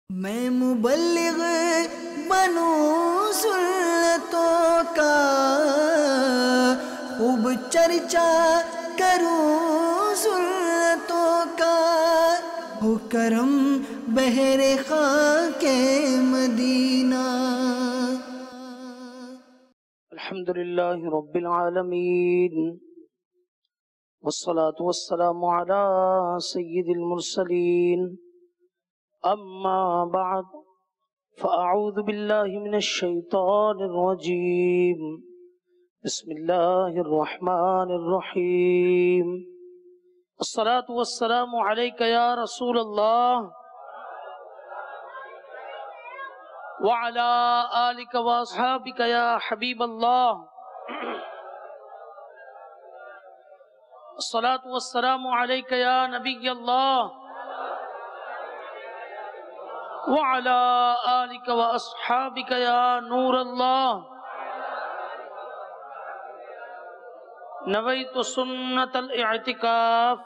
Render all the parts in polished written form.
میں مبلغ بنوں سنتوں کا، خوب چرچا کروں سنتوں کا، ہو کرم بہر خاک مدینہ۔ الحمدللہ رب العالمین، والصلاة والسلام على سید المرسلین، اما بعد فاعوذ باللہ من الشیطان الرجیم، بسم اللہ الرحمن الرحیم۔ الصلاة والسلام علیک یا رسول اللہ وعلى آلک واصحابک یا حبیب اللہ۔ الصلاة والسلام علیک یا نبی اللہ وعلى آلک واصحابک یا نور اللہ۔ نویت سنت الاعتکاف۔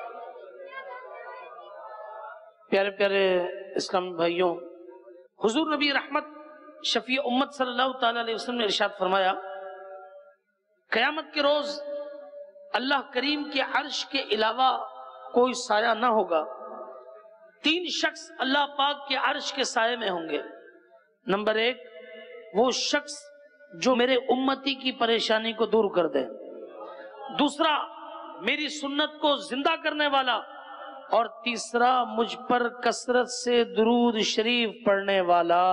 پیارے پیارے اسلامی بھائیوں، حضور نبی رحمت شفیع امت صلی اللہ تعالی علیہ وسلم نے ارشاد فرمایا، قیامت کے روز اللہ کریم کے عرش کے علاوہ کوئی سایہ نہ ہوگا۔ تین شخص اللہ پاک کے عرش کے سائے میں ہوں گے۔ نمبر ایک، وہ شخص جو میرے امتی کی پریشانی کو دور کر دے۔ دوسرا، میری سنت کو زندہ کرنے والا۔ اور تیسرا، مجھ پر کثرت سے درود شریف پڑھنے والا۔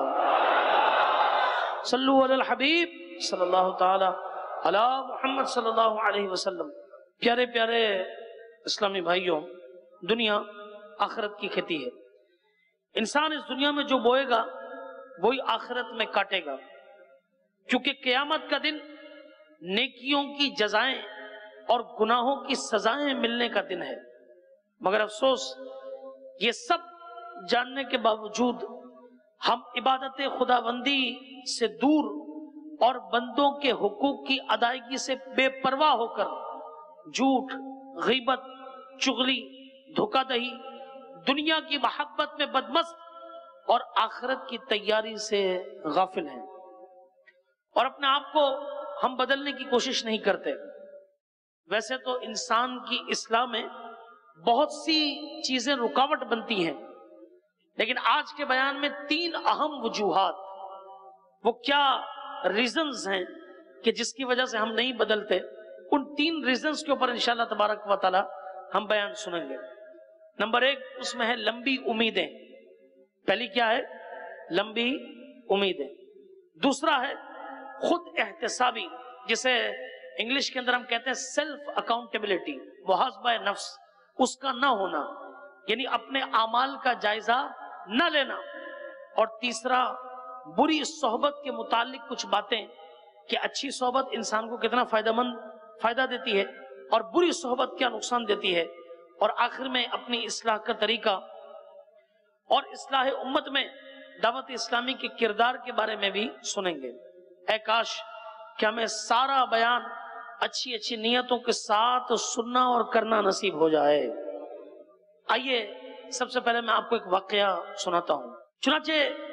صلو علی الحبیب صلی اللہ تعالی علی محمد صلی اللہ علیہ وسلم۔ پیارے پیارے اسلامی بھائیوں، دنیا آخرت کی کھیتی ہے۔ انسان اس دنیا میں جو بوئے گا وہی آخرت میں کاٹے گا، کیونکہ قیامت کا دن نیکیوں کی جزائیں اور گناہوں کی سزائیں ملنے کا دن ہے۔ مگر افسوس، یہ سب جاننے کے باوجود ہم عبادت خداوندی سے دور اور بندوں کے حقوق کی ادائیگی سے بے پرواہ ہو کر جھوٹ، غیبت، چغلی، دھوکہ دہی، دنیا کی محبت میں بدمست اور آخرت کی تیاری سے غافل ہیں، اور اپنے آپ کو ہم بدلنے کی کوشش نہیں کرتے۔ ویسے تو انسان کی اصلاح میں بہت سی چیزیں رکاوٹ بنتی ہیں، لیکن آج کے بیان میں تین اہم وجوہات، وہ کیا ریزنز ہیں کہ جس کی وجہ سے ہم نہیں بدلتے، ان تین ریزنز کے اوپر انشاءاللہ تبارک و تعالی ہم بیان سنیں گے۔ نمبر ایک، اس میں ہے لمبی امیدیں۔ پہلی کیا ہے؟ لمبی امیدیں۔ دوسرا ہے خود احتسابی، جسے انگلش کے اندر ہم کہتے ہیں سیلف اکاؤنٹیبلٹی، محاسبہ نفس، اس کا نہ ہونا، یعنی اپنے اعمال کا جائزہ نہ لینا۔ اور تیسرا، بری صحبت کے متعلق کچھ باتیں کہ اچھی صحبت انسان کو کتنا فائدہ دیتی ہے اور بری صحبت کیا نقصان دیتی ہے۔ اور آخر میں اپنی اصلاح کا طریقہ اور اصلاح امت میں دعوت اسلامی کے کردار کے بارے میں بھی سنیں گے۔ اے کاش کہ ہمیں سارا بیان اچھی اچھی نیتوں کے ساتھ سننا اور کرنا نصیب ہو جائے۔ آئیے سب سے پہلے میں آپ کو ایک واقعہ سناتا ہوں۔ چنانچہ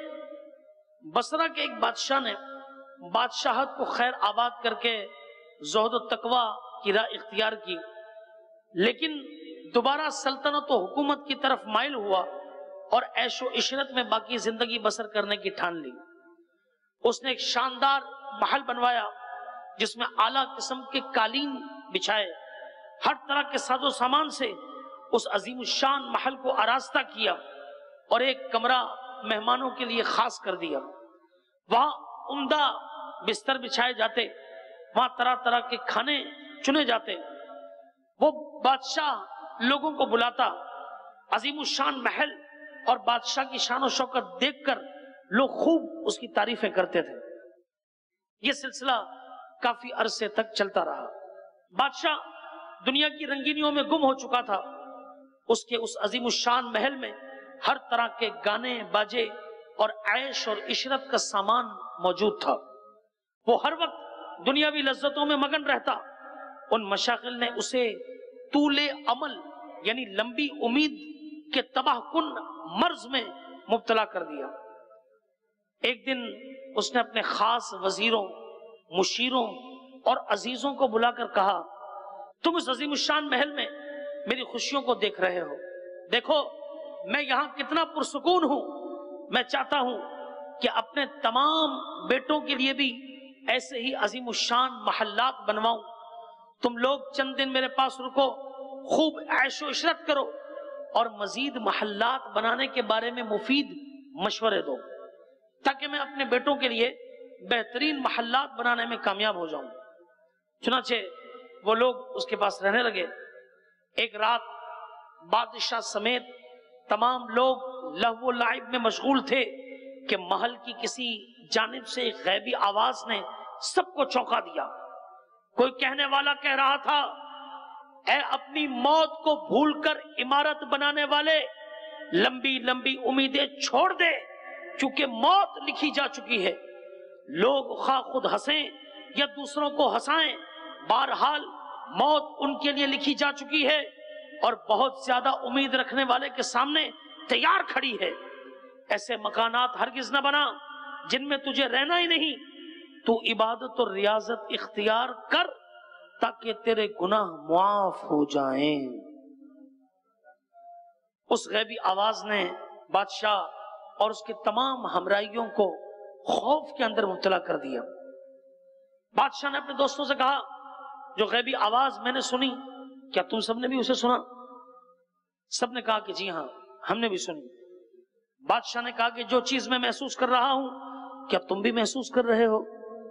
بصرہ کے ایک بادشاہ نے بادشاہت کو خیر آباد کر کے زہد و تقوی کی راہ اختیار کی، لیکن دوبارہ سلطنت و حکومت کی طرف مائل ہوا اور عیش و عشرت میں باقی زندگی بسر کرنے کی ٹھان لی۔ اس نے ایک شاندار محل بنوایا جس میں اعلیٰ قسم کے قالین بچھائے، ہر طرح کے ساز و سامان سے اس عظیم الشان محل کو آراستہ کیا، اور ایک کمرہ مہمانوں کے لیے خاص کر دیا۔ وہاں عمدہ بستر بچھائے جاتے، وہاں طرح طرح کے کھانے چنے جاتے۔ وہ بادشاہ لوگوں کو بلاتا، عظیم الشان محل اور بادشاہ کی شان و شوکت دیکھ کر لوگ خوب اس کی تعریفیں کرتے تھے۔ یہ سلسلہ کافی عرصے تک چلتا رہا۔ بادشاہ دنیا کی رنگینیوں میں گم ہو چکا تھا۔ اس کے اس عظیم الشان محل میں ہر طرح کے گانے باجے اور عیش اور عشرت کا سامان موجود تھا۔ وہ ہر وقت دنیاوی لذتوں میں مگن رہتا۔ ان مشاغل نے اسے طول عمل یعنی لمبی امید کے تباہ کن مرض میں مبتلا کر دیا۔ ایک دن اس نے اپنے خاص وزیروں، مشیروں اور عزیزوں کو بلا کر کہا، تم اس عظیم الشان محل میں میری خوشیوں کو دیکھ رہے ہو، دیکھو میں یہاں کتنا پرسکون ہوں، میں چاہتا ہوں کہ اپنے تمام بیٹوں کے لیے بھی ایسے ہی عظیم الشان محلات بنواؤں، تم لوگ چند دن میرے پاس رکو، خوب عیش و عشرت کرو اور مزید محلات بنانے کے بارے میں مفید مشورے دو تاکہ میں اپنے بیٹوں کے لیے بہترین محلات بنانے میں کامیاب ہو جاؤں۔ چنانچہ وہ لوگ اس کے پاس رہنے لگے۔ ایک رات بادشاہ سمیت تمام لوگ لہو و لعب میں مشغول تھے کہ محل کی کسی جانب سے ایک غیبی آواز نے سب کو چونکا دیا۔ کوئی کہنے والا کہہ رہا تھا، اے اپنی موت کو بھول کر عمارت بنانے والے، لمبی لمبی امیدیں چھوڑ دے چونکہ موت لکھی جا چکی ہے۔ لوگ خواہ خود ہنسیں یا دوسروں کو ہنسائیں، بہرحال موت ان کے لیے لکھی جا چکی ہے اور بہت زیادہ امید رکھنے والے کے سامنے تیار کھڑی ہے۔ ایسے مکانات ہرگز نہ بنا جن میں تجھے رہنا ہی نہیں، تو عبادت اور ریاضت اختیار کر تاکہ تیرے گناہ معاف ہو جائیں۔ اس غیبی آواز نے بادشاہ اور اس کے تمام ہمراہیوں کو خوف کے اندر مبتلا کر دیا۔ بادشاہ نے اپنے دوستوں سے کہا، جو غیبی آواز میں نے سنی، کیا تم سب نے بھی اسے سنا؟ سب نے کہا کہ جی ہاں، ہم نے بھی سنی۔ بادشاہ نے کہا کہ جو چیز میں محسوس کر رہا ہوں کیا تم بھی محسوس کر رہے ہو؟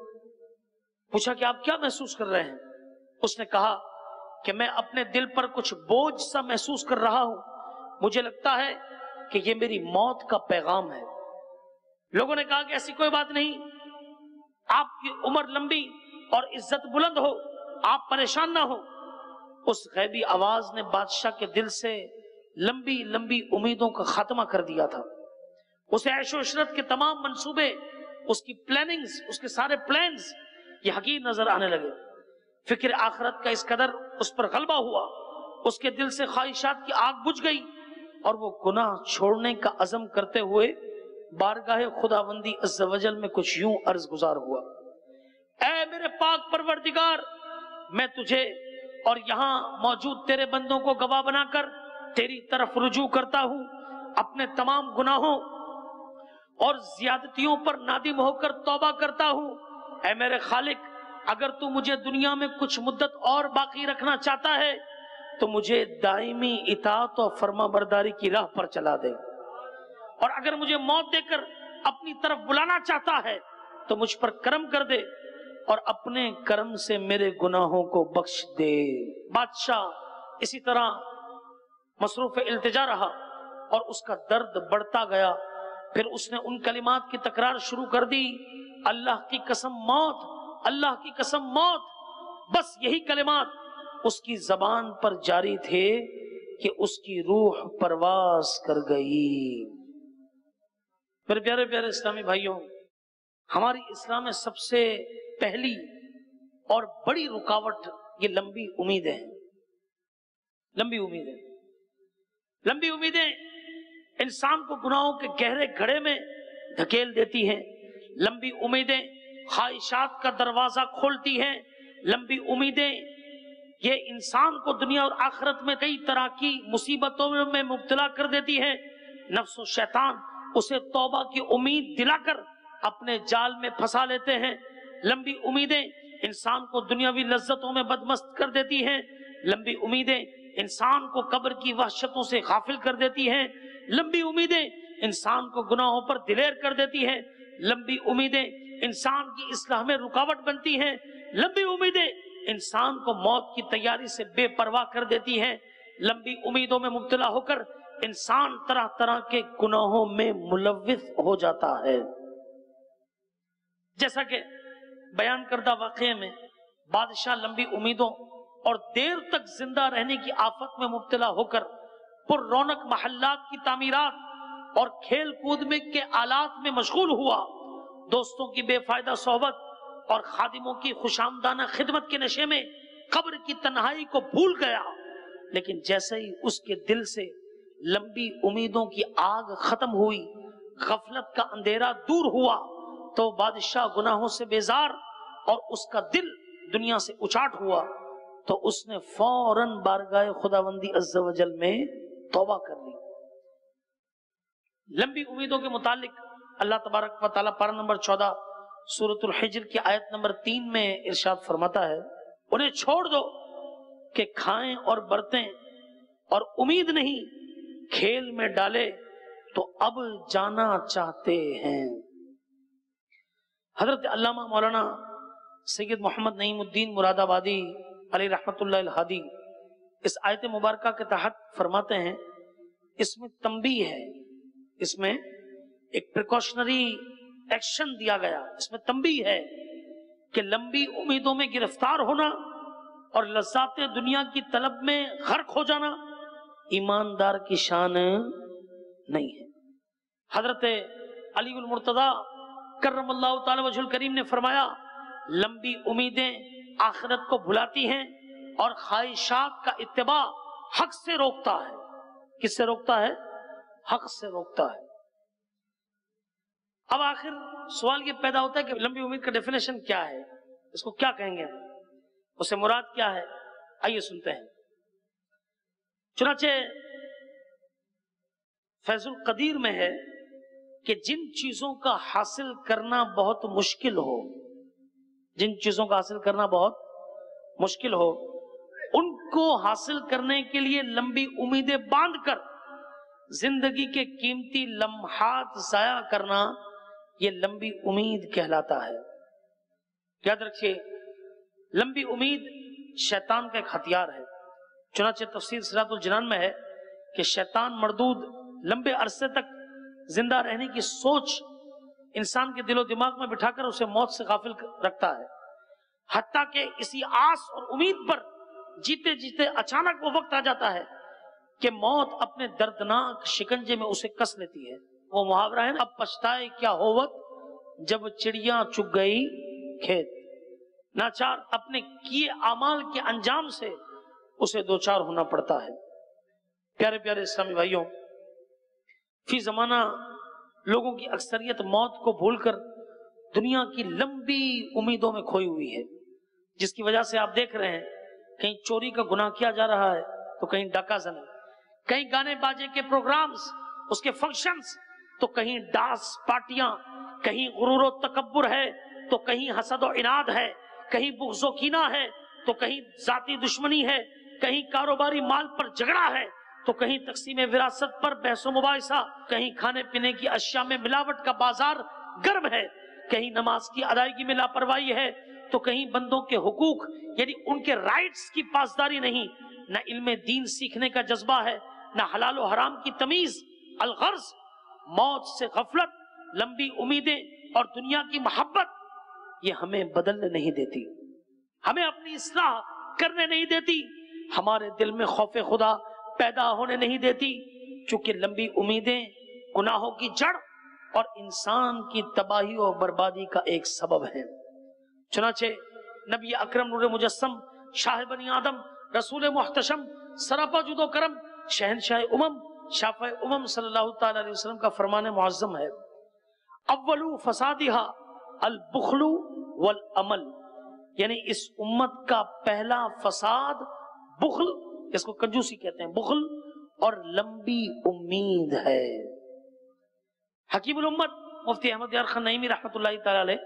پوچھا کہ آپ کیا محسوس کر رہے ہیں؟ اس نے کہا کہ میں اپنے دل پر کچھ بوجھ سا محسوس کر رہا ہوں، مجھے لگتا ہے کہ یہ میری موت کا پیغام ہے۔ لوگوں نے کہا کہ ایسی کوئی بات نہیں، آپ کی عمر لمبی اور عزت بلند ہو، آپ پریشان نہ ہو۔ اس غیبی آواز نے بادشاہ کے دل سے لمبی لمبی امیدوں کا خاتمہ کر دیا تھا۔ اسے عیش و عشرت کے تمام منصوبے، اس کی پلاننگز، اس کے سارے پلانز یہ حقیر نظر آنے لگے۔ فکر آخرت کا اس قدر اس پر غلبہ ہوا، اس کے دل سے خواہشات کی آگ بجھ گئی اور وہ گناہ چھوڑنے کا عزم کرتے ہوئے بارگاہ خداوندی عز و جل میں کچھ یوں عرض گزار ہوا، اے میرے پاک پروردگار، میں تجھے اور یہاں موجود تیرے بندوں کو گواہ بنا کر تیری طرف رجوع کرتا ہوں، اپنے تمام گناہوں اور زیادتیوں پر نادم ہو کر توبہ کرتا ہوں۔ اے میرے خالق، اگر تو مجھے دنیا میں کچھ مدت اور باقی رکھنا چاہتا ہے تو مجھے دائمی اطاعت و فرما برداری کی راہ پر چلا دے، اور اگر مجھے موت دے کر اپنی طرف بلانا چاہتا ہے تو مجھ پر کرم کر دے اور اپنے کرم سے میرے گناہوں کو بخش دے۔ بادشاہ اسی طرح مصروف التجا رہا اور اس کا درد بڑھتا گیا۔ پھر اس نے ان کلمات کی تکرار شروع کر دی، اللہ کی قسم موت، اللہ کی قسم موت۔ بس یہی کلمات اس کی زبان پر جاری تھے کہ اس کی روح پرواز کر گئی۔ میرے پیارے پیارے اسلامی بھائیوں، ہماری اسلام میں سب سے پہلی اور بڑی رکاوٹ یہ لمبی امیدیں ہیں۔ لمبی امیدیں، لمبی امیدیں انسان کو گناہوں کے گہرے گڑھے میں دھکیل دیتی ہیں۔ لمبی امیدیں خواہشات کا دروازہ کھولتی ہیں۔ لمبی امیدیں یہ انسان کو دنیا اور آخرت میں کئی طرح کی مصیبتوں میں مبتلا کر دیتی ہیں۔ نفس و شیطان اسے توبہ کی امید دلا کر اپنے جال میں پھنسا لیتے ہیں۔ لمبی امیدیں انسان کو دنیاوی لذتوں میں بدمست کر دیتی ہیں۔ لمبی امیدیں انسان کو قبر کی وحشتوں سے غافل کر دیتی ہیں۔ لمبی امیدیں انسان کو گناہوں پر دلیر کر دیتی ہیں۔ لمبی امیدیں انسان کی اصلاح میں رکاوٹ بنتی ہیں۔ لمبی امیدیں انسان کو موت کی تیاری سے بے پرواہ کر دیتی ہیں۔ لمبی امیدوں میں مبتلا ہو کر انسان طرح طرح کے گناہوں میں ملوث ہو جاتا ہے۔ جیسا کہ بیان کردہ واقعے میں بادشاہ لمبی امیدوں اور دیر تک زندہ رہنے کی آفت میں مبتلا ہو کر پر رونق محلات کی تعمیرات اور کھیل کود میں کے آلات میں مشغول ہوا۔ دوستوں کی بے فائدہ صحبت اور خادموں کی خوش آمدانہ خدمت کے نشے میں قبر کی تنہائی کو بھول گیا۔ لیکن جیسے ہی اس کے دل سے لمبی امیدوں کی آگ ختم ہوئی، غفلت کا اندھیرا دور ہوا تو بادشاہ گناہوں سے بیزار اور اس کا دل دنیا سے اچاٹ ہوا تو اس نے فوراً بارگاہ خداوندی عز و جل میں توبہ کر لی۔ لمبی امیدوں کے متعلق اللہ تبارک و تعالیٰ پارہ نمبر 14 سورۃ الحجر کی آیت نمبر 3 میں ارشاد فرماتا ہے، انہیں چھوڑ دو کہ کھائیں اور برتیں اور امید نہیں کھیل میں ڈالے تو اب جانا چاہتے ہیں۔ حضرت علامہ مولانا سید محمد نعیم الدین مراد آبادی علیہ رحمت اللہ الہادی اس آیت مبارکہ کے تحت فرماتے ہیں، اس میں تنبیہ ہے، اس میں ایک پریکاشنری ایکشن دیا گیا، اس میں تنبیہ ہے کہ لمبی امیدوں میں گرفتار ہونا اور لذات دنیا کی طلب میں غرق ہو جانا ایماندار کی شان نہیں ہے۔ حضرت علی المرتضیٰ کرم اللہ تعالی وجہ الکریم نے فرمایا، لمبی امیدیں آخرت کو بھلاتی ہیں اور خواہشات کا اتباع حق سے روکتا ہے۔ کس سے روکتا ہے؟ حق سے روکتا ہے۔ اب آخر سوال یہ پیدا ہوتا ہے کہ لمبی امید کا ڈیفینیشن کیا ہے، اس کو کیا کہیں گے، اس سے مراد کیا ہے؟ آئیے سنتے ہیں۔ چنانچہ فیض القدیر میں ہے کہ جن چیزوں کا حاصل کرنا بہت مشکل ہو، جن چیزوں کا حاصل کرنا بہت مشکل ہو، ان کو حاصل کرنے کے لیے لمبی امیدیں باندھ کر زندگی کے قیمتی لمحات ضائع کرنا یہ لمبی امید کہلاتا ہے۔ یاد رکھیے، لمبی امید شیطان کا ایک ہتھیار ہے۔ چنانچہ تفسیر صراط الجنان میں ہے کہ شیطان مردود لمبے عرصے تک زندہ رہنے کی سوچ انسان کے دل و دماغ میں بٹھا کر اسے موت سے غافل رکھتا ہے، حتیٰ کہ اسی آس اور امید پر جیتے جیتے اچانک وہ وقت آ جاتا ہے کہ موت اپنے دردناک شکنجے میں اسے کس لیتی ہے۔ وہ محاورہ ہے نا، اب پچھتائے کیا ہوت جب چڑیاں چگ گئی کھیت۔ ناچار اپنے کیے اعمال کے انجام سے اسے دوچار ہونا پڑتا ہے۔ پیارے پیارے اسلامی بھائیوں، فی زمانہ لوگوں کی اکثریت موت کو بھول کر دنیا کی لمبی امیدوں میں کھوئی ہوئی ہے، جس کی وجہ سے آپ دیکھ رہے ہیں کہیں چوری کا گناہ کیا جا رہا ہے تو کہیں ڈاکہ زنی، کہیں گانے باجے کے پروگرامز، اس کے فنکشنز، تو کہیں ڈانس پارٹیاں، کہیں غرور و تکبر ہے تو کہیں حسد و عناد ہے، کہیں بغض و کینہ ہے تو کہیں ذاتی دشمنی ہے، کہیں کاروباری مال پر جھگڑا ہے تو کہیں تقسیم وراثت پر بحث و مباحثہ، کہیں کھانے پینے کی اشیاء میں ملاوٹ کا بازار گرم ہے، کہیں نماز کی ادائیگی میں لاپرواہی ہے تو کہیں بندوں کے حقوق یعنی ان کے رائٹس کی پاسداری نہیں، نہ علم دین سیکھنے کا جذبہ ہے، نہ حلال و حرام کی تمیز۔ الغرض موت سے غفلت، لمبی امیدیں اور دنیا کی محبت یہ ہمیں بدلنے نہیں دیتی، ہمیں اپنی اصلاح کرنے نہیں دیتی، ہمارے دل میں خوف خدا پیدا ہونے نہیں دیتی، چونکہ لمبی امیدیں گناہوں کی جڑ اور انسان کی تباہی و بربادی کا ایک سبب ہے۔ چنانچہ نبی اکرم نور مجسم، شاہ بنی آدم، رسول محتشم، سراپا جود و کرم، شہنشاہ امم، شافع امم صلی اللہ تعالی علیہ وسلم کا فرمان معظم ہے، اولو فسادہا البخل والعمل، یعنی اس امت کا پہلا فساد بخل، اس کو کنجوسی کہتے ہیں، بخل اور لمبی امید ہے۔ حکیم الامت مفتی احمد یار خان نعیمی رحمت اللہ تعالی علیہ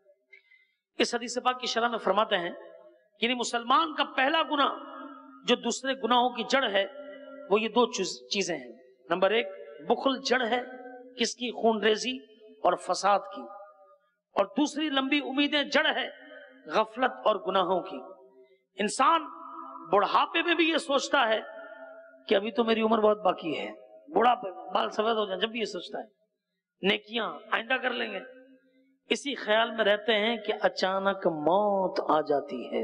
اس حدیث پاک کی شرح میں فرماتے ہیں، یعنی مسلمان کا پہلا گناہ جو دوسرے گناہوں کی جڑ ہے وہ یہ دو چیزیں ہیں۔ نمبر ایک، بخل جڑ ہے کس کی؟ خون ریزی اور فساد کی، اور دوسری لمبی امیدیں جڑ ہے غفلت اور گناہوں کی۔ انسان بڑھاپے میں بھی یہ سوچتا ہے کہ ابھی تو میری عمر بہت باقی ہے، بڑھاپے میں بال سفید ہو جائیں جب بھی یہ سوچتا ہے نیکیاں آئندہ کر لیں گے، اسی خیال میں رہتے ہیں کہ اچانک موت آ جاتی ہے۔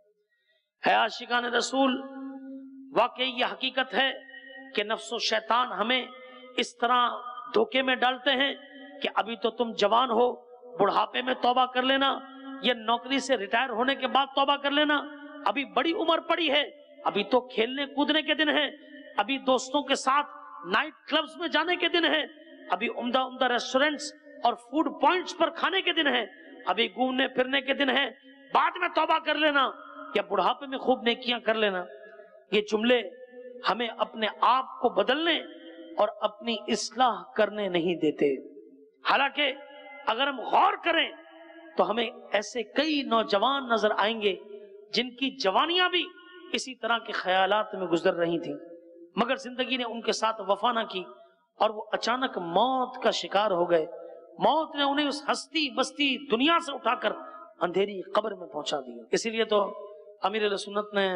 عاشقان رسول، واقعی یہ حقیقت ہے کہ نفس و شیطان ہمیں اس طرح دھوکے میں ڈالتے ہیں کہ ابھی تو تم جوان ہو، بڑھاپے میں توبہ کر لینا، یا نوکری سے ریٹائر ہونے کے بعد توبہ کر لینا، ابھی بڑی عمر پڑی ہے، ابھی تو کھیلنے کودنے کے دن ہیں، ابھی دوستوں کے ساتھ نائٹ کلبز میں جانے کے دن ہیں، अभी उम्दा उम्दा रेस्टोरेंट्स और फूड पॉइंट्स पर खाने के दिन है, अभी घूमने फिरने के दिन है, बाद में तौबा कर लेना या बुढ़ापे में खूब नेकियां कर लेना। ये जुमले हमें अपने आप को बदलने और अपनी इस्लाह करने नहीं देते। हालांकि अगर हम गौर करें तो हमें ऐसे कई नौजवान नजर आएंगे जिनकी जवानियां भी इसी तरह के ख्यालात में गुजर रही थी, मगर जिंदगी ने उनके साथ वफा ना की और वो अचानक मौत का शिकार हो गए। मौत ने उन्हें उस हस्ती बस्ती दुनिया से उठाकर अंधेरी कब्र में पहुंचा दिया। इसीलिए तो अमीर सुन्नत ने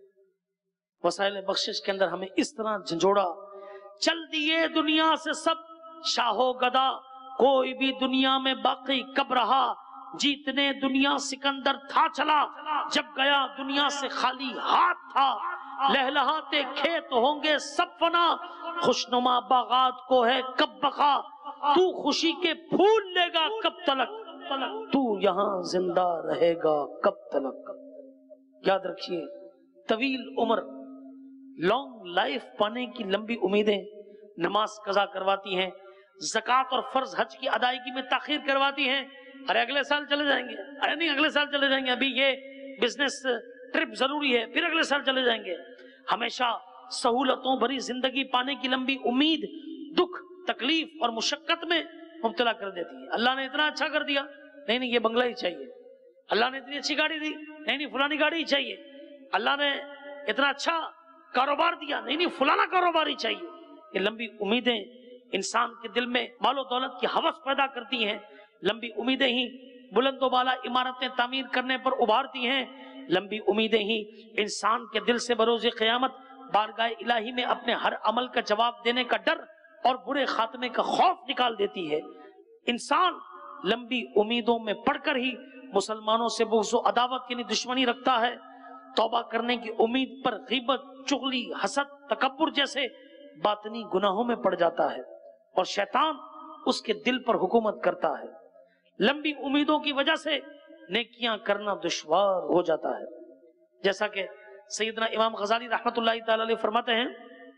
वसाइल बख्शिश के अंदर हमें इस तरह झंझोड़ा, चल दिए दुनिया से सब शाहो गदा, कोई भी दुनिया में बाकी कब रहा, जीतने दुनिया सिकंदर था चला, जब गया दुनिया से खाली हाथ था, लहलहाते खेत होंगे सब फना, खुशनुमा बागात को है कब बका, तू खुशी के फूल लेगा कब तलक, तू यहाँ जिंदा रहेगा कब तलक। याद रखिए, तवील उम्र, लॉन्ग लाइफ पाने की लंबी उम्मीदें नमाज कजा करवाती हैं, ज़कात और फर्ज हज की अदायगी में ताखीर करवाती हैं। अरे अगले साल चले जाएंगे, अरे नहीं अगले साल चले जाएंगे, अभी ये बिजनेस ट्रिप जरूरी है, फिर अगले साल चले जाएंगे। हमेशा सहूलतों भरी जिंदगी पाने की लंबी उम्मीद दुख तकलीफ और मुशक्कत में मुब्तला कर देती है। अल्लाह ने इतना अच्छा कर दिया, नहीं नहीं ये बंगला ही चाहिए, अल्लाह ने इतनी अच्छी गाड़ी दी, नहीं नहीं फलानी गाड़ी ही चाहिए, अल्लाह ने इतना अच्छा कारोबार दिया, नहीं नहीं फलाना कारोबार ही चाहिए। ये लंबी उम्मीदें इंसान के दिल में मालो दौलत की हवस पैदा करती हैं। लंबी उम्मीदें ही बुलंदोबाला इमारतें तामीर करने पर उभारती हैं। लंबी उम्मीदें ही इंसान के दिल से बरोज़ क़यामत बारगाह इलाही में अपने हर अमल का जवाब देने का डर और बुरे खात्मे का खौफ निकाल देती है। इंसान लंबी उम्मीदों में पड़कर ही मुसलमानों से बुग़्ज़ व अदावत यानी दुश्मनी रखता है। तौबा करने की उम्मीद पर ग़ीबत, चुगली, हसद, तकब्बुर जैसे बातनी गुनाहों में पड़ जाता है और शैतान उसके दिल पर हुकूमत करता है। लंबी उम्मीदों की वजह से नेकियां करना दुश्वार हो जाता है। जैसा कि सैयदना इमाम गजाली रहमतुल्लाहि तआला अलैह फरमाते हैं,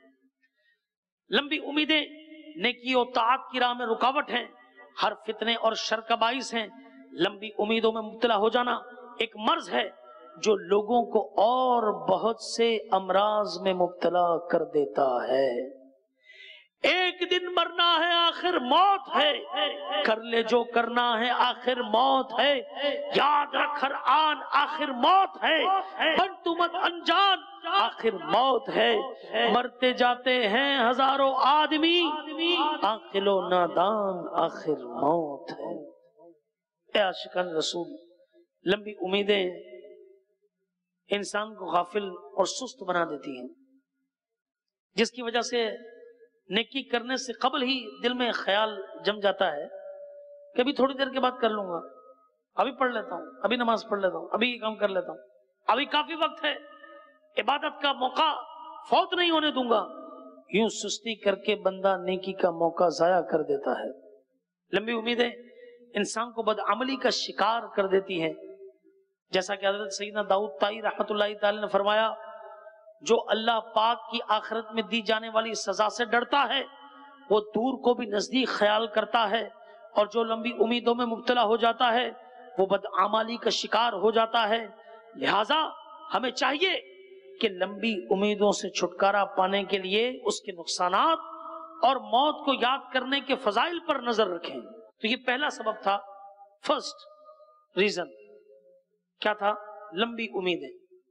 लंबी उम्मीदें नेकी और ताअत की राह में रुकावट हैं, हर फितने और शर का बाइस हैं। लंबी उम्मीदों में मुब्तला हो जाना एक मर्ज है जो लोगों को और बहुत से अमराज में मुब्तला कर देता है। एक दिन मरना है आखिर मौत है, कर ले जो करना है आखिर मौत है, याद रख हर आन आखिर मौत है, बन तू मत अनजान आखिर मौत है, मरते जाते हैं हजारों आदमी, आखिलो नादान आखिर मौत है। ए आशिकान रसूल, लंबी उम्मीदें इंसान को गाफिल और सुस्त बना देती हैं, जिसकी वजह से नेकी करने से कबल ही दिल में ख्याल जम जाता है कि अभी थोड़ी देर के बाद कर लूंगा, अभी पढ़ लेता हूँ, अभी नमाज पढ़ लेता हूँ, अभी ये काम कर लेता हूँ, अभी काफी वक्त है, इबादत का मौका फौत नहीं होने दूंगा। यूं सुस्ती करके बंदा नेकी का मौका जाया कर देता है। लंबी उम्मीदें इंसान को बदअमली का शिकार कर देती हैं। जैसा कि हज़रत सैयदना दाऊद ताई रहमतुल्लाहि तआला ने फरमाया, जो अल्लाह पाक की आखिरत में दी जाने वाली सजा से डरता है वो दूर को भी नजदीक ख्याल करता है, और जो लंबी उम्मीदों में मुब्तला हो जाता है वो बदआमाली का शिकार हो जाता है। लिहाजा हमें चाहिए कि लंबी उम्मीदों से छुटकारा पाने के लिए उसके नुकसानात और मौत को याद करने के फजाइल पर नजर रखें। तो ये पहला सबब था, फर्स्ट रीजन क्या था? लंबी उम्मीदें।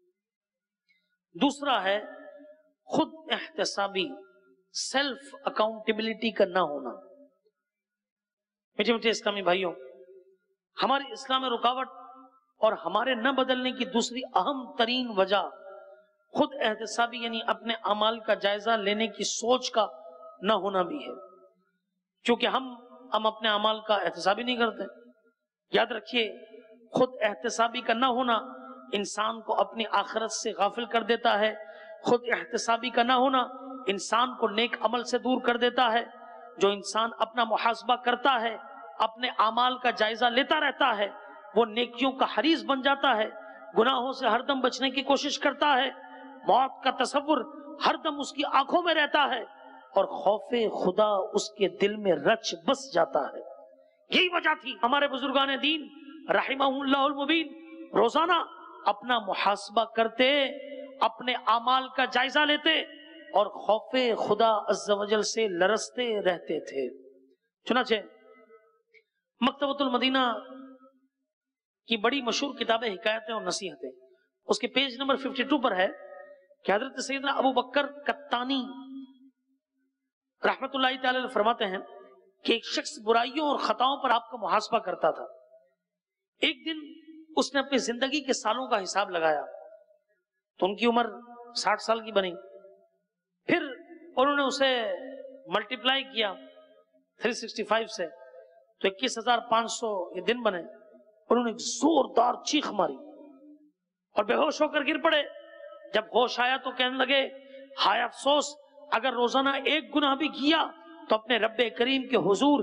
दूसरा है खुद एहतसाबी, सेल्फ अकाउंटेबिलिटी का ना होना। मीठे मीठे इस्लामी भाइयों, हमारे इस्लाम में रुकावट और हमारे न बदलने की दूसरी अहम तरीन वजह खुद एहतसाबी यानी अपने अमाल का जायजा लेने की सोच का न होना भी है, क्योंकि हम अपने अमाल का एहतसाबी नहीं करते। याद रखिए, खुद एहतसाबी का ना होना इंसान को अपनी आखिरत से गाफिल कर देता है। खुद एहतसाबी का ना होना इंसान को नेक अमल से दूर कर देता है। जो इंसान अपना मुहासबा करता है, अपने अमाल का जायजा लेता रहता है, वो नेकियों का हरीस बन जाता है, गुनाहों से हरदम बचने की कोशिश करता है, मौत का तसव्वुर हरदम उसकी आंखों में रहता है اور خوف خدا اس کے دل میں رچ بس جاتا ہے. یہی وجہ تھی ہمارے بزرگان دین رحمہ اللہ المبین روزانہ اپنا محاسبہ کرتے، اپنے اعمال کا جائزہ لیتے اور خوف خدا عز و جل سے لرزتے رہتے تھے. چنانچہ مکتبۃ المدینہ کی بڑی مشہور کتابیں حکایتیں اور نصیحتیں، اس کے پیج نمبر 52 پر ہے کہ حضرت سیدنا ابو بکر قطانی رحمت اللہ تعالی علیہ فرماتے ہیں کہ ایک شخص برائیوں اور خطاؤں پر آپ کا محاسبہ کرتا تھا. ایک دن اس نے اپنی زندگی کے سالوں کا حساب لگایا تو ان کی عمر 60 سال کی بنی. پھر انہوں نے اسے ملٹیپلائی کیا 365 سے تو 21,500 یہ دن بنے. انہوں نے ایک زوردار چیخ ماری اور بے ہوش ہو کر گر پڑے. جب ہوش آیا تو کہنے لگے ہائے افسوس، اگر روزانہ ایک گناہ بھی کیا تو اپنے رب کریم کے حضور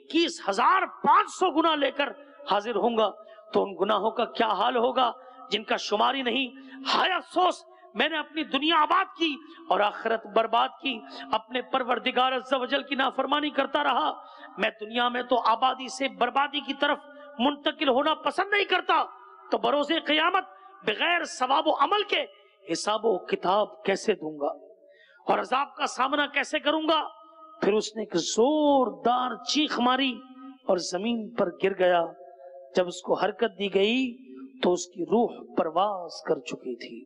21,500 گناہ لے کر حاضر ہوں گا، تو ان گناہوں کا کیا حال ہوگا جن کا شماری نہیں. ہائے افسوس، میں نے اپنی دنیا آباد کی اور آخرت برباد کی، اپنے پروردگار عز و جل کی نافرمانی کرتا رہا. میں دنیا میں تو آبادی سے بربادی کی طرف منتقل ہونا پسند نہیں کرتا، تو بروز قیامت بغیر ثواب و عمل کے حساب و کتاب کیسے دوں گا اور عذاب کا سامنا کیسے کروں گا. پھر اس نے ایک زوردار چیخ ماری اور زمین پر گر گیا. جب اس کو حرکت دی گئی تو اس کی روح پرواز کر چکی تھی.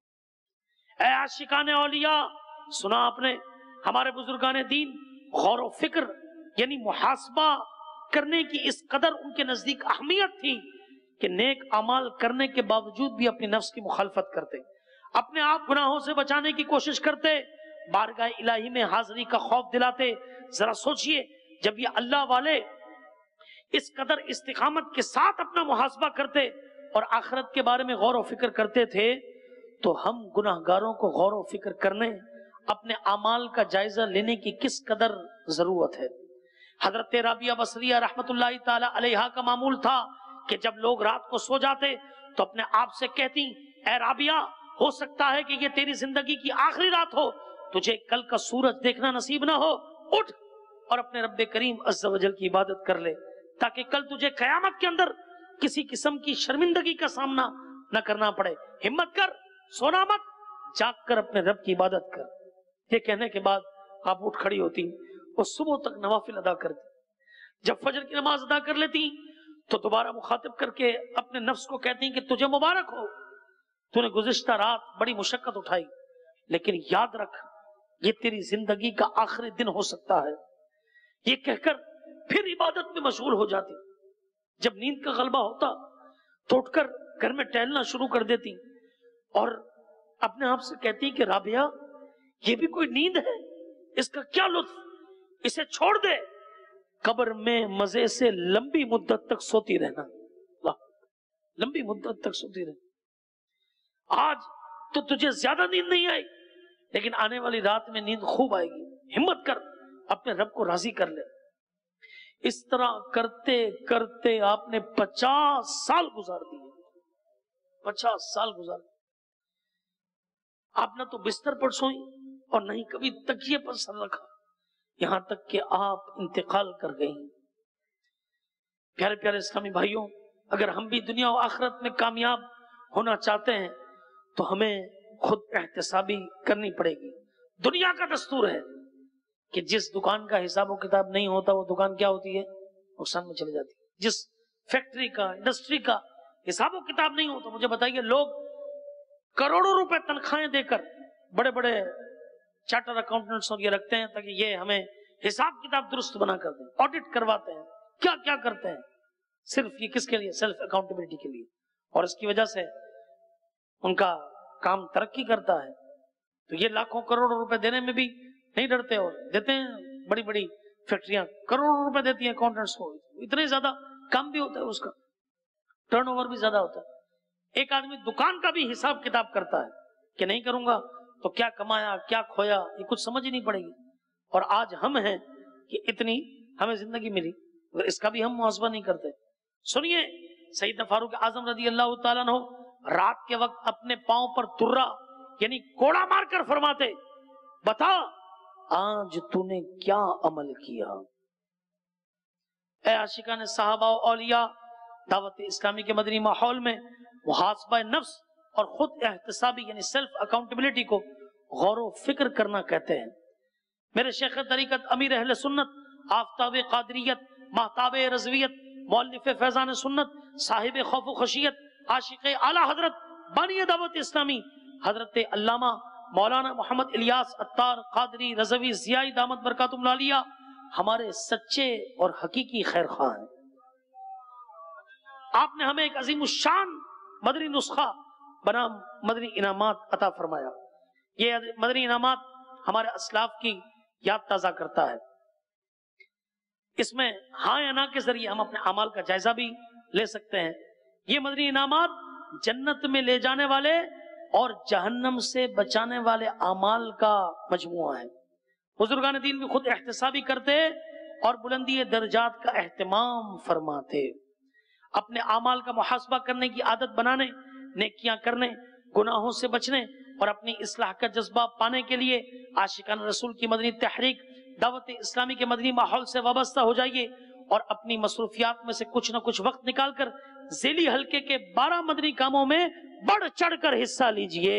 اے عاشقان اولیاء، سنا آپ نے ہمارے بزرگان دین غور و فکر یعنی محاسبہ کرنے کی اس قدر ان کے نزدیک اہمیت تھی کہ نیک اعمال کرنے کے باوجود بھی اپنی نفس کی مخالفت کرتے، اپنے آپ گناہوں سے بچانے کی کوشش کرتے، بارگاہ الہی میں حاضری کا خوف دلاتے. ذرا سوچئے جب یہ اللہ والے اس قدر استقامت کے ساتھ اپنا محاسبہ کرتے اور آخرت کے بارے میں غور و فکر کرتے تھے، تو ہم گناہگاروں کو غور و فکر کرنے، اپنے اعمال کا جائزہ لینے کی کس قدر ضرورت ہے. حضرت رابعہ بصریہ رحمت اللہ تعالی علیہا کا معمول تھا کہ جب لوگ رات کو سو جاتے تو اپنے آپ سے کہتی، اے رابعہ، ہو سکتا ہے کہ یہ تیری زندگی کی آخری رات ہو، تجھے کل کا سورج دیکھنا نصیب نہ ہو، اٹھ اور اپنے رب کریم عز و جل کی عبادت کر لے تاکہ کل تجھے قیامت کے اندر کسی قسم کی شرمندگی کا سامنا نہ کرنا پڑے. ہمت کر، سونا مت، جاگ کر اپنے رب کی عبادت کر. یہ کہنے کے بعد آپ اٹھ کھڑی ہوتی اور صبح تک نوافل ادا کرتی. جب فجر کی نماز ادا کر لیتی تو دوبارہ مخاطب کر کے اپنے نفس کو کہتی کہ تجھے مبارک ہو، تو نے گزشتہ رات بڑی مشقت اٹھائی، لیکن یاد رکھ یہ تیری زندگی کا آخری دن ہو سکتا ہے. یہ کہہ کر پھر عبادت میں مشغول ہو جاتی. جب نیند کا غلبہ ہوتا تو اٹھ کر گھر میں ٹہلنا شروع کر دیتی اور اپنے آپ سے کہتی کہ رابعہ، یہ بھی کوئی نیند ہے؟ اس کا کیا لطف، اسے چھوڑ دے. قبر میں مزے سے لمبی مدت تک سوتی رہنا، لمبی مدت تک سوتی رہنا. آج تو تجھے زیادہ نیند نہیں آئی، لیکن آنے والی رات میں نیند خوب آئے گی. ہمت کر، اپنے رب کو راضی کر لے. اس طرح کرتے کرتے آپ نے 50 سال گزار دیے. 50 سال گزار دیے. آپ نہ تو بستر پر سوئی اور نہ ہی کبھی تکیے پر سر رکھا، یہاں تک کہ آپ انتقال کر گئیں. پیارے پیارے اسلامی بھائیوں، اگر ہم بھی دنیا و آخرت میں کامیاب ہونا چاہتے ہیں تو ہمیں خود احتسابی کرنی پڑے گی. دنیا کا دستور ہے کہ جس دکان کا حساب و کتاب نہیں ہوتا وہ دکان کیا ہوتی ہے؟ نقصان میں چلی جاتی ہے. جس فیکٹری کا، انڈسٹری کا حساب و کتاب نہیں ہوتا، مجھے بتائیے، لوگ کروڑوں روپے تنخواہیں دے کر بڑے بڑے چارٹر اکاؤنٹنٹس یہ رکھتے ہیں تاکہ یہ ہمیں حساب کتاب درست بنا کر دیں، آڈٹ کرواتے ہیں، کیا کیا کرتے ہیں، صرف یہ کس کے لیے؟ سیلف اکاؤنٹیبلٹی کے لیے. اور اس کی وجہ سے ان کا کام ترقی کرتا ہے. تو یہ لاکھوں کروڑوں روپے دینے میں بھی نہیں ڈرتے اور دیتے ہیں. بڑی بڑی فیکٹریاں کروڑوں روپے دیتی ہیں اکاؤنٹنٹس کو، اتنے زیادہ کام بھی ہوتا ہے، اس کا ٹرن اوور بھی زیادہ ہوتا ہے. ایک آدمی دکان کا بھی حساب کتاب کرتا ہے کہ نہیں کروں گا تو کیا کمایا کیا کھویا، یہ کچھ سمجھ ہی نہیں پڑے گی. اور آج ہم ہیں کہ اتنی ہمیں زندگی ملی اور اس کا بھی ہم محاسبہ نہیں کرتے. سنیے سیدنا فاروق اعظم رضی اللہ تعالیٰ عنہ رات کے وقت اپنے پاؤں پر درہ یعنی کوڑا مار کر فرماتے، بتا آج تو نے کیا عمل کیا؟ اے عاشقان صحابہ و اولیاء، دعوت اسلامی کے مدنی ماحول میں محاسبہ نفس اور خود احتسابی یعنی سیلف اکاؤنٹیبلٹی کو غور و فکر کرنا کہتے ہیں۔ میرے شیخ طریقت، امیر اہل سنت، آفتاب قادریت، مہتاب رضویت، مؤلف فیضان سنت، صاحب خوف و خشیت، عاشق اعلیٰ حضرت، بانی دعوت اسلامی حضرت علامہ مولانا محمد الیاس عطار قادری رضوی ضیائی دامت برکاتہم العالیہ ہمارے سچے اور حقیقی خیر خواہ ہیں۔ آپ نے ہمیں ایک عظیم الشان مدنی نسخہ بنام مدنی انعامات عطا فرمایا۔ یہ مدنی انعامات ہمارے اسلاف کی یاد تازہ کرتا ہے۔ اس میں ہاں یا نہ کے ذریعے ہم اپنے اعمال کا جائزہ بھی لے سکتے ہیں۔ یہ مدنی انعامات جنت میں لے جانے والے اور جہنم سے بچانے والے اعمال کا مجموعہ ہے۔ بزرگان دین بھی خود احتسابی کرتے اور بلندی درجات کا اہتمام فرماتے۔ اپنے اعمال کا محاسبہ کرنے کی عادت بنانے، نیکیاں کرنے، گناہوں سے بچنے اور اپنی اصلاح کا جذبہ پانے کے لیے عاشقان رسول کی مدنی تحریک دعوت اسلامی کے مدنی ماحول سے وابستہ ہو جائیے اور اپنی مصروفیات میں سے کچھ نہ کچھ وقت نکال کر ذیلی حلقے کے 12 مدنی کاموں میں بڑھ چڑھ کر حصہ لیجئے۔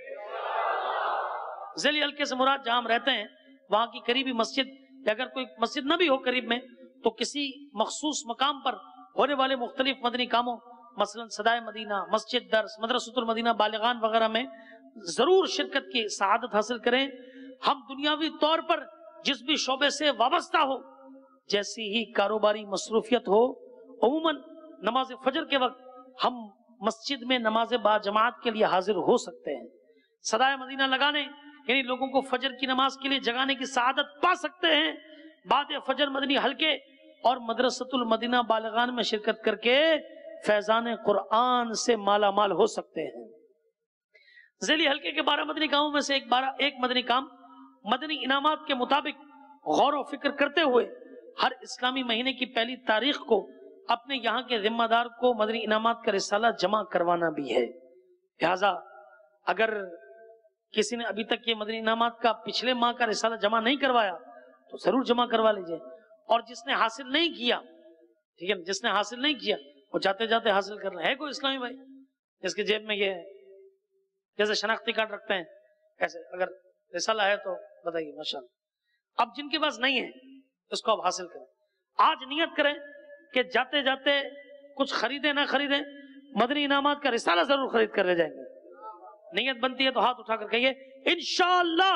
ذیلی حلقے سے مراد جہاں ہم رہتے ہیں وہاں کی قریبی مسجد یا اگر کوئی مسجد نہ بھی ہو قریب میں تو کسی مخصوص مقام پر ہونے والے مختلف مدنی کاموں مثلا صدائے مدینہ، مسجد درس، مدرسۃ المدینہ بالغان وغیرہ میں ضرور شرکت کی سعادت حاصل کریں۔ ہم دنیاوی طور پر جس بھی شعبے سے وابستہ ہو، جیسی ہی کاروباری مصروفیت ہو، عموماً نماز فجر کے وقت ہم مسجد میں نماز با جماعت کے لیے حاضر ہو سکتے ہیں۔ صدائے مدینہ لگانے یعنی لوگوں کو فجر کی نماز کے لیے جگانے کی سعادت پا سکتے ہیں۔ بعد فجر مدنی حلقے اور مدرسۃ المدینہ بالغان میں شرکت کر کے فیضان قرآن سے مالا مال ہو سکتے ہیں۔ ذیلی حلقے کے 12 مدنی کاموں میں سے ایک مدنی کام مدنی انعامات کے مطابق غور و فکر کرتے ہوئے ہر اسلامی مہینے کی پہلی تاریخ کو اپنے یہاں کے ذمہ دار کو مدنی انعامات کا رسالہ جمع کروانا بھی ہے۔ لہذا اگر کسی نے ابھی تک یہ مدنی انعامات کا پچھلے ماہ کا رسالہ جمع نہیں کروایا تو ضرور جمع کروا لیجئے، اور جس نے حاصل نہیں کیا، ٹھیک ہے، جس نے حاصل نہیں کیا وہ جاتے جاتے حاصل کرنا ہے۔ کوئی اسلامی بھائی جس کی جیب میں یہ جیسے شناختی کارڈ رکھتے ہیں ایسے اگر رسالہ ہے تو بتائیے ماشاءاللہ۔ اب جن کے پاس نہیں ہے اس کو اب حاصل کریں۔ آج نیت کریں کہ جاتے جاتے کچھ خریدیں نہ خریدیں مدنی انعامات کا رسالہ ضرور خرید کر لے جائیں گے۔ نیت بنتی ہے تو ہاتھ اٹھا کر کہیے انشاءاللہ۔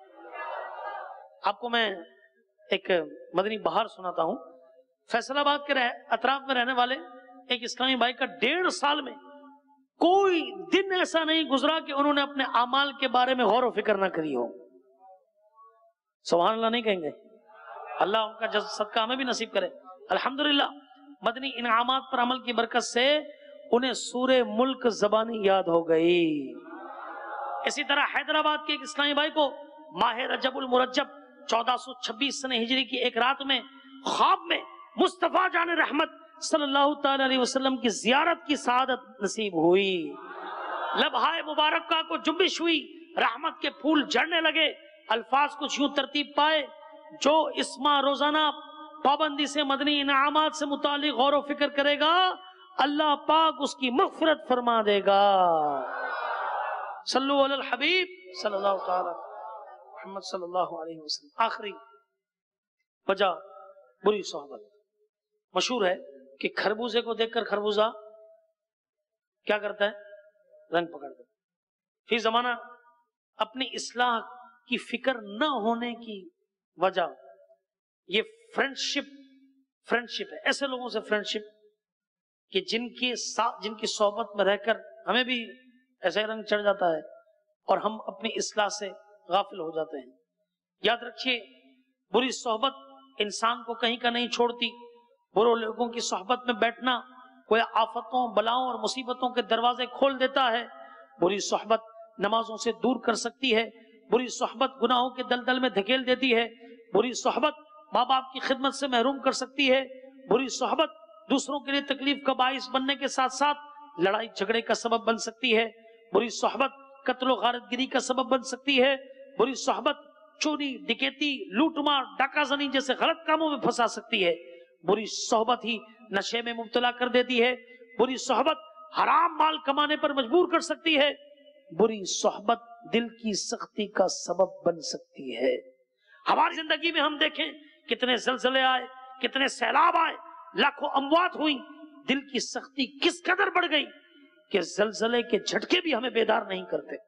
آپ کو میں ایک مدنی بہار سناتا ہوں۔ فیصل آباد کے اطراف میں رہنے والے ایک اسلامی بھائی کا 1.5 سال میں کوئی دن ایسا نہیں گزرا کہ انہوں نے اپنے اعمال کے بارے میں غور و فکر نہ کری ہو۔ سبحان اللہ نہیں کہیں گے؟ اللہ ان کا صدقہ ہمیں بھی نصیب کرے۔ الحمدللہ مدنی انعامات پر عمل کی برکت سے انہیں سورہ ملک زبانی یاد ہو گئی۔ اسی طرح حیدرآباد کے ایک اسلامی بھائی کو ماہ رجب المرجب 1426 سنہ ہجری کی ایک رات میں خواب میں مصطفیٰ جان رحمت صلی اللہ تعالی علیہ وسلم کی زیارت کی سعادت نصیب ہوئی۔ لبہائے مبارکہ کو جنبش ہوئی، رحمت کے پھول جھڑنے لگے، الفاظ کچھ یوں ترتیب پائے، جو اس ماہ روزانہ پابندی سے مدنی انعامات سے متعلق غور و فکر کرے گا اللہ پاک اس کی مغفرت فرما دے گا۔ صلو علی الحبیب صلی اللہ تعالی محمد صلی اللہ علیہ وسلم۔ آخری وجہ بری صحبت۔ مشہور ہے کہ خربوزے کو دیکھ کر خربوزہ کیا کرتا ہے؟ رنگ پکڑتا ہے۔ فی زمانہ اپنی اصلاح کی فکر نہ ہونے کی وجہ یہ فرینڈشپ ہے، ایسے لوگوں سے فرینڈشپ کہ جن کی صحبت میں رہ کر ہمیں بھی ایسا ہی رنگ چڑھ جاتا ہے اور ہم اپنی اصلاح سے غافل ہو جاتے ہیں۔ یاد رکھیے بری صحبت انسان کو کہیں کا نہیں چھوڑتی۔ برے لوگوں کی صحبت میں بیٹھنا کوئی آفتوں، بلاؤں اور مصیبتوں کے دروازے کھول دیتا ہے۔ بری صحبت نمازوں سے دور کر سکتی ہے، بری صحبت گناہوں کے دلدل میں دھکیل دیتی ہے، بری صحبت ماں باپ کی خدمت سے محروم کر سکتی ہے، بری صحبت دوسروں کے لیے تکلیف کا باعث بننے کے ساتھ ساتھ لڑائی جھگڑے کا سبب بن سکتی ہے، بری صحبت قتل و غارت گری کا سبب بن سکتی ہے، بری صحبت चोरी डकैती लूटमार डाकाजनी जैसे गलत कामों में फंसा सकती है। बुरी सोहबत ही नशे में मुब्तला कर देती है। बुरी सोहबत हराम माल कमाने पर मजबूर कर सकती है। बुरी सोहबत दिल की सख्ती का सबब बन सकती है। हमारी जिंदगी में हम देखें कितने जलजले आए, कितने सैलाब आए, लाखों अमवात हुई, दिल की सख्ती किस कदर बढ़ गई कि जलजले के झटके भी हमें बेदार नहीं करते।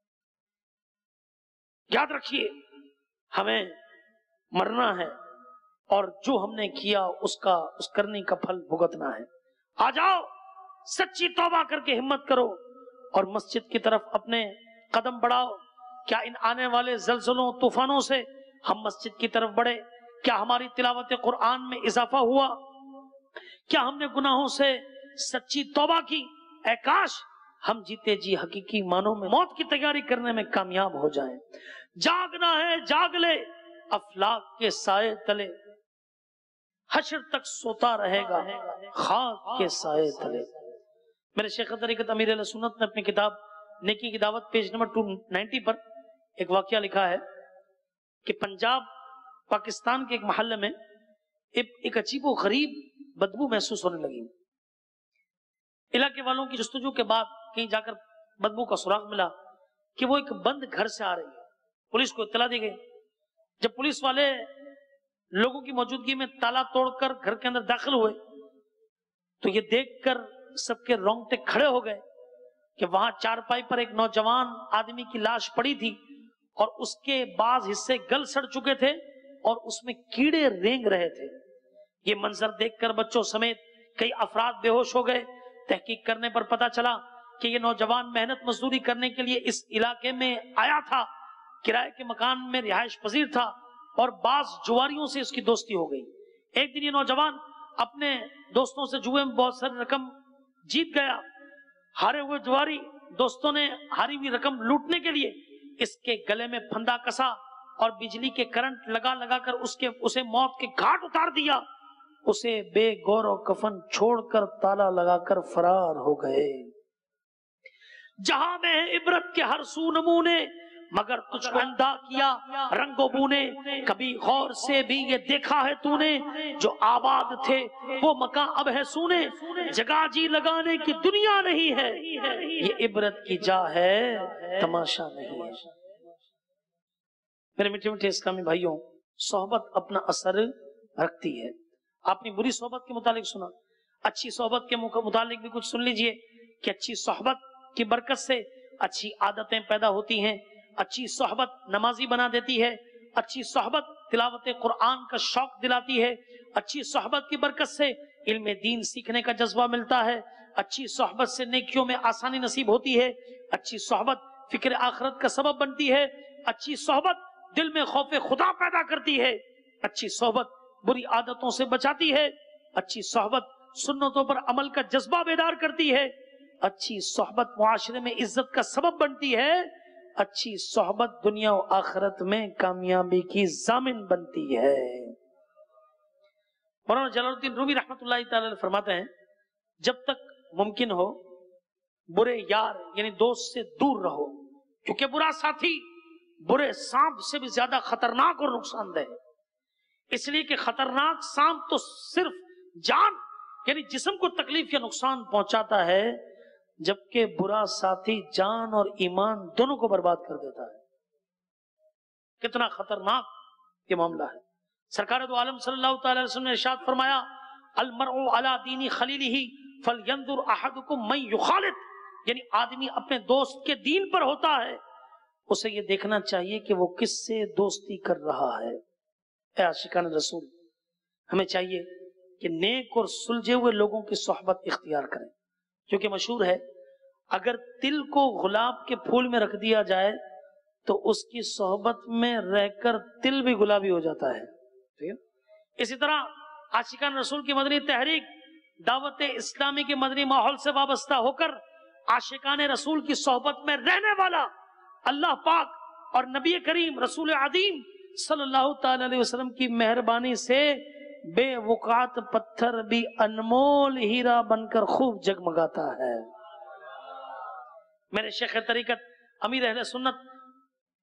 याद रखिए, हमें मरना है और जो हमने किया उसका उस करने का फल भुगतना है। आ जाओ, सच्ची तौबा करके हिम्मत करो और मस्जिद की तरफ अपने कदम बढ़ाओ। क्या इन आने वाले जलजलों तूफानों से हम मस्जिद की तरफ बढ़े? क्या हमारी तिलावत कुरान में इजाफा हुआ? क्या हमने गुनाहों से सच्ची तौबा की? ऐ काश हम जीते जी हकीकी मानों में मौत की तैयारी करने में कामयाब हो जाएं। जागना है जाग ले, अफलाक के साए तले, हश्र तक सोता रहेगा खाक के साए तले। मेरे शेख तरीक़त अमीर अहले सुन्नत ने अपनी किताब नेकी की दावत पेज नंबर 290 पर एक वाकया लिखा है कि पंजाब पाकिस्तान के एक महल्ले में एक अजीबो गरीब बदबू महसूस होने लगी। इलाके वालों की जुस्तजू के बाद कहीं जाकर बदबू का सुराग मिला कि वो एक बंद घर से आ रही है। पुलिस को इत्तला दी गई। जब पुलिस वाले लोगों की मौजूदगी में ताला तोड़कर घर के अंदर दाखिल हुए तो ये देखकर सबके रोंगटे खड़े हो गए कि वहां चारपाई पर एक नौजवान आदमी की लाश पड़ी थी और उसके बाज हिस्से गल सड़ चुके थे और उसमें कीड़े रेंग रहे थे। ये मंजर देखकर बच्चों समेत कई अफराद बेहोश हो गए। तहकीक करने पर पता चला कि ये नौजवान मेहनत मजदूरी करने के लिए इस इलाके में आया था, किराए के मकान में रिहाइश पजीर था और बाज जुआरियों से इसकी दोस्ती हो गई। एक दिन ये नौजवान अपने दोस्तों से जुए में बहुत सारी रकम जीत गया। हारे हुए जुआरी दोस्तों ने हारी हुई रकम लूटने के लिए इसके गले में फंदा कसा और बिजली के करंट लगा लगाकर उसे मौत के घाट उतार दिया। उसे बेगौर कफन छोड़कर ताला लगाकर फरार हो गए। जहां में इबरत के हर सू नमूने, मगर तुझको अंधा किया रंगो बूने। कभी गौर से भी ये देखा है तूने, जो आबाद थे वो मकान अब है सूने। जगह जी लगाने की दुनिया नहीं है, ये इबरत की जा है तमाशा नहीं है। मेरे मीठे मीठे इस्लामी भाइयों, सोहबत अपना असर रखती है। आपने बुरी सोहबत के मुतालिक सुना, अच्छी सोहबत के मुतालिक भी कुछ सुन लीजिए कि अच्छी सोहबत की बरकत से अच्छी आदतें पैदा होती हैं। अच्छी सोहबत नमाजी बना देती है। अच्छी सोहबत तिलावत कुरान का शौक दिलाती है। अच्छी सोहबत की बरकत से इल्म दीन सीखने का जज्बा मिलता है। अच्छी सोहबत से नेकियों में आसानी नसीब होती है। अच्छी सोहबत फिक्र आखिरत का सबब बनती है। अच्छी सोहबत दिल में खौफ खुदा पैदा करती है। अच्छी सोहबत बुरी आदतों से बचाती है। अच्छी सोहबत सुन्नतों पर अमल का जज्बा बेदार करती है। अच्छी सोहबत मुआशरे में इज्जत का सबब बनती है। अच्छी सोहबत दुनिया और आखिरत में कामयाबी की जामिन बनती है। मौलाना जलालुद्दीन रूमी रहमतुल्लाहि तआला अलैह फरमाते हैं, जब तक मुमकिन हो बुरे यार यानी दोस्त से दूर रहो, क्योंकि बुरा साथी बुरे सांप से भी ज्यादा खतरनाक और नुकसानदेह है। इसलिए कि खतरनाक सांप तो सिर्फ जान यानी जिस्म को तकलीफ या नुकसान पहुंचाता है, जबकि बुरा साथी जान और ईमान दोनों को बर्बाद कर देता है। कितना खतरनाक ये मामला है। सरकार दो आलम सल्लल्लाहु अलैहि वसल्लम ने इरशाद फरमाया, अल मरउ अला दीनी खलीलिही फलयंजुर अहदुकुम मन युखालित, यानी आदमी अपने दोस्त के दीन पर होता है, उसे ये देखना चाहिए कि वो किससे दोस्ती कर रहा है। ऐ आशिकान रसूल, हमें चाहिए कि नेक और सुलझे हुए लोगों की सोहबत इख्तियार करें, क्योंकि मशहूर है अगर तिल को गुलाब के फूल में रख दिया जाए तो उसकी सोहबत में रहकर तिल भी गुलाबी हो जाता है। ठीक है, इसी तरह आशिकान रसूल की मदनी तहरीक दावत इस्लामी के मदनी माहौल से वाबस्ता होकर आशिकान रसूल की सोहबत में रहने वाला अल्लाह पाक और नबी करीम रसूल अदीम सल्लल्लाहु ताला अलैहि वसल्लम की मेहरबानी से बेवकात पत्थर भी अनमोल हीरा बनकर खूब जगमगाता है। मेरे शेख तरीकत अमीर अहले सुन्नत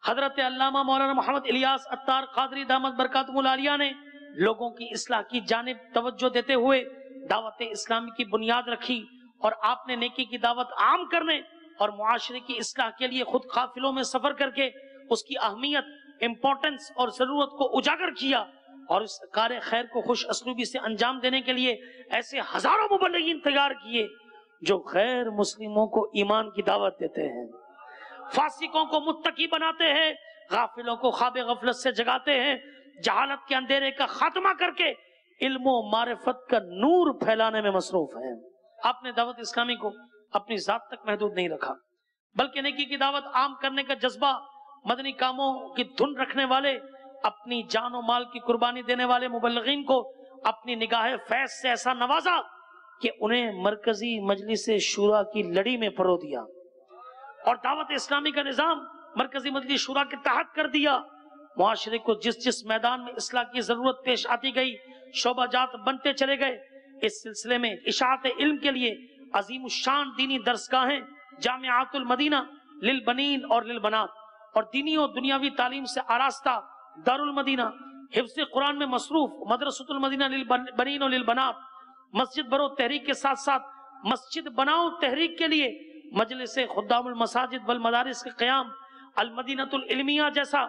حضرت علامہ مولانا محمد الیاس عطار قادری دامت برکاتہ العالیہ نے لوگوں کی اصلاح کی جانب توجہ دیتے ہوئے دعوت اسلامی کی بنیاد رکھی، اور آپ نے نیکی کی دعوت عام کرنے اور معاشرے کی اصلاح کے لیے خود قافلوں میں سفر کر کے اس کی اہمیت، امپورٹنس اور ضرورت کو اجاگر کیا، اور اس کار خیر کو خوش اسلوبی سے انجام دینے کے لیے ایسے ہزاروں مبلغین تیار کیے جو غیر مسلموں کو ایمان کی دعوت دیتے ہیں، فاسقوں کو متقی بناتے ہیں، غافلوں کو خواب غفلت سے جگاتے ہیں، جہالت کے اندھیرے کا خاتمہ کر کے علم و معرفت کا نور پھیلانے میں مصروف ہیں۔ آپ نے دعوت اسلامی کو اپنی ذات تک محدود نہیں رکھا، بلکہ نیکی کی دعوت عام کرنے کا جذبہ، مدنی کاموں کی دھن رکھنے والے، اپنی جان و مال کی قربانی دینے والے مبلغین کو اپنی نگاہ فیض سے ایسا نوازا کہ انہیں مرکزی مجلس شورا کی لڑی میں پرو دیا، اور دعوت اسلامی کا نظام مرکزی مجلس شورا کے تحت کر دیا۔ معاشرے کو جس جس میدان میں اصلاح کی ضرورت پیش آتی گئی، شعبہ جات بنتے چلے گئے۔ اس سلسلے میں اشاعت علم کے لیے عظیم الشان دینی درسگاہیں جامعات المدینہ للبنین اور للبنات، اور دینی و دنیاوی تعلیم سے آراستہ دار المدینہ، حفظ قرآن میں مصروف مدرسۃ المدینہ للبنین و للبنات، مسجد برو تحریک کے ساتھ ساتھ مسجد بناؤ تحریک کے لیے مجلس خدام المساجد والمدارس کے قیام، المدینۃ العلمیہ جیسا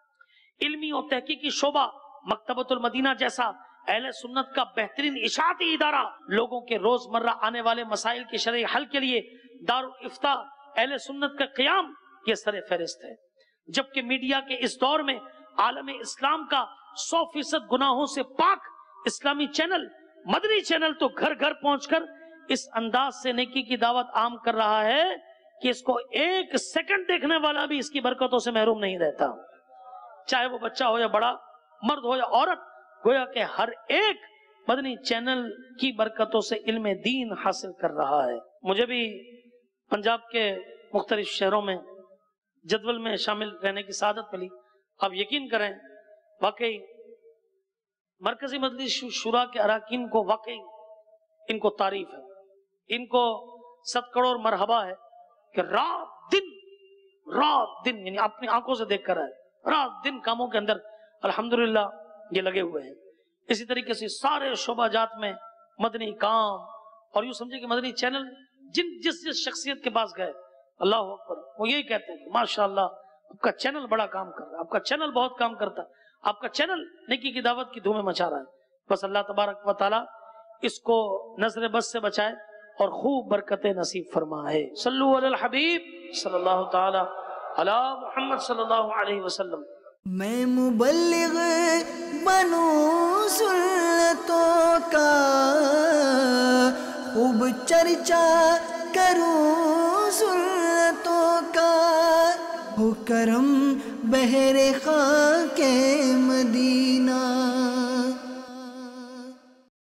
علمی و تحقیقی شعبہ، مکتبۃ المدینہ جیسا اہل سنت کا بہترین اشاعتی ادارہ، لوگوں کے روزمرہ آنے والے مسائل کے شرعی حل کے لیے دار الافتاء اہل سنت کا قیام، یہ سر فہرست ہے۔ جبکہ میڈیا کے اس دور میں عالم اسلام کا 100% گناہوں سے پاک اسلامی چینل، مدنی چینل تو گھر گھر پہنچ کر اس انداز سے نیکی کی دعوت عام کر رہا ہے کہ اس کو ایک سیکنڈ دیکھنے والا بھی اس کی برکتوں سے محروم نہیں رہتا، چاہے وہ بچہ ہو یا بڑا، مرد ہو یا عورت، گویا کہ ہر ایک مدنی چینل کی برکتوں سے علم دین حاصل کر رہا ہے۔ مجھے بھی پنجاب کے مختلف شہروں میں جدول میں شامل رہنے کی سعادت ملی۔ آپ یقین کریں، واقعی مرکزی مجلس شورا کے اراکین کو واقعی ان کو تعریف ہے، ان کو 7 کروڑ مرحبا ہے کہ رات دن یعنی اپنی آنکھوں سے دیکھ کر ہے، رات دن کاموں کے اندر الحمدللہ یہ لگے ہوئے ہیں۔ اسی طریقے سے سارے شعبہ جات میں مدنی کام، اور یوں سمجھے کہ مدنی چینل جس شخصیت کے پاس گئے، اللہ اکبر، وہ یہی کہتے ہیں کہ ماشاءاللہ آپ کا چینل بڑا کام کر رہا ہے، آپ کا چینل بہت کام کرتا ہے، آپ کا چینل نیکی کی دعوت کی دھومیں مچا رہا ہے۔ بس اللہ تبارک و تعالی اس کو نظر بد سے بچائے اور خوب برکتیں نصیب فرمائے۔ صلو علی الحبیب صلی اللہ تعالی علی محمد صلی اللہ علیہ وسلم۔ میں مبلغ بنوں سنتوں کا، خوب چرچا کروں سنتوں کا، ہو کرم بہر خاک